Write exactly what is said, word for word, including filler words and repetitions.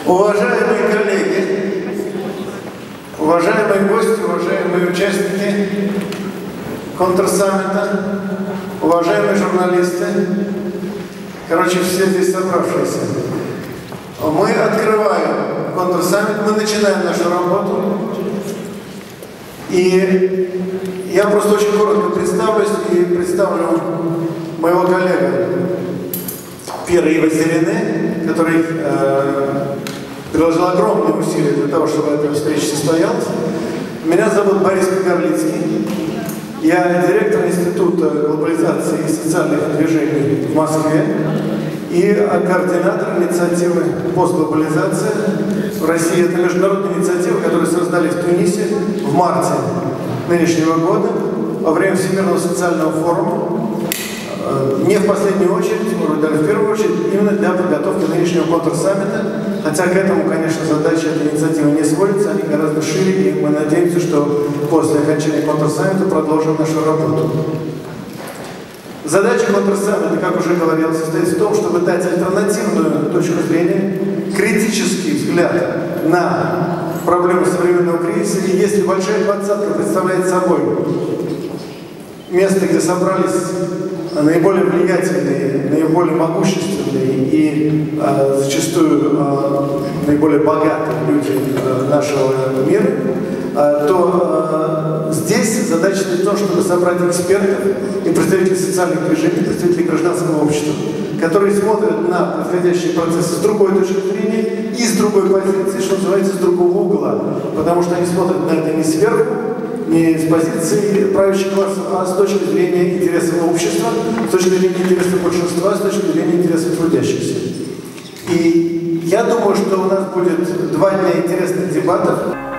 Уважаемые коллеги, уважаемые гости, уважаемые участники контрсаммита, уважаемые журналисты, короче, все здесь собравшиеся. Мы открываем контрсаммит, мы начинаем нашу работу. И я просто очень коротко представлюсь и представлю моего коллегу Пьера Ива Серене, который э, приложил огромные усилия для того, чтобы эта встреча состоялась. Меня зовут Борис Кагарлицкий. Я директор Института глобализации и социальных движений в Москве и координатор инициативы «Постглобализация» в России. Это международная инициатива, которую создали в Тунисе в марте нынешнего года во время Всемирного социального форума. Не в последнюю очередь, может, даже в первую очередь, именно для подготовки нынешнего контрсаммита. Хотя к этому, конечно, задача этой инициативы не сводится, они гораздо шире, и мы надеемся, что после окончания контрсаммита продолжим нашу работу. Задача контрсаммита, как уже говорилось, состоит в том, чтобы дать альтернативную точку зрения, критический взгляд на проблемы современного кризиса. И если большая двадцатка представляет собой место, где собрались наиболее влиятельные, наиболее могущественные и э, зачастую э, наиболее богатые люди э, нашего мира, э, то э, здесь задача в том, чтобы собрать экспертов и представителей социальных движений, представителей гражданского общества, которые смотрят на происходящие процессы с другой точки зрения и с другой позиции, что называется, с другого угла, потому что они смотрят на это не сверху, не с позиции правящего класса, а с точки зрения интересов общества, с точки зрения интересов большинства, с точки зрения интересов трудящихся. И я думаю, что у нас будет два дня интересных дебатов.